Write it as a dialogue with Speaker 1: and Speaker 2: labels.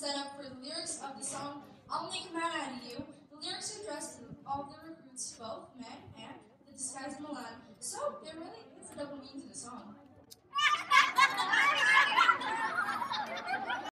Speaker 1: set up for the lyrics of the song I'll Make a Man Out of You. The lyrics address to all the recruits, both men and the disguised Milan, so there really is a double meaning to the song.